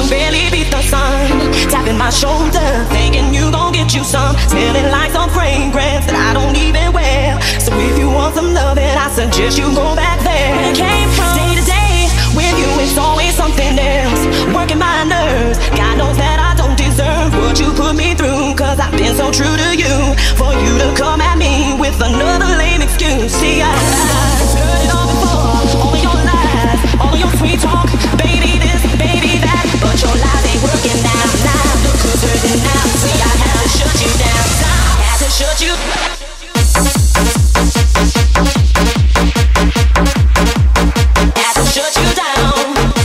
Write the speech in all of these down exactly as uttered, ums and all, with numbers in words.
barely beat the sun. Tapping my shoulder, thinking you gon' get you some. Smelling like some fragrance that I don't even wear. So if you want some loving, I suggest you go back there. Where it came from, day to day, with you it's always something else. Working my nerves, God knows that I don't deserve what you put me through. Cause I've been so true to you, for you to come at me with another lame excuse. See, I, I've heard it all before, all of your lies, all of your sweet talk, baby this, baby that, but your lies ain't working now. Now look who's hurting now. See, I had to shut you down. I had to shut you. Had to shut you down.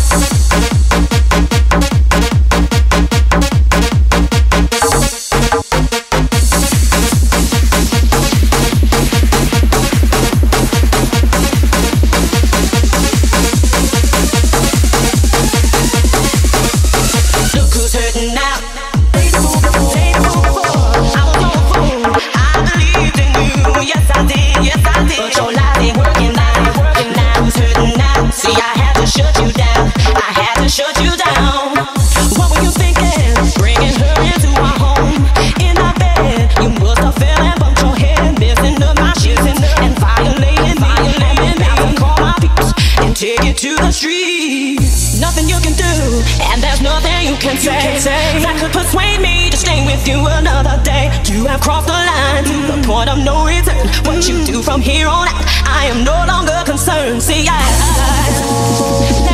To the streets, nothing you can do, and there's nothing you can say, you can say that could persuade me to stay with you another day. You have crossed the line to the point of no return. What you do from here on out, I am no longer concerned. See, I, I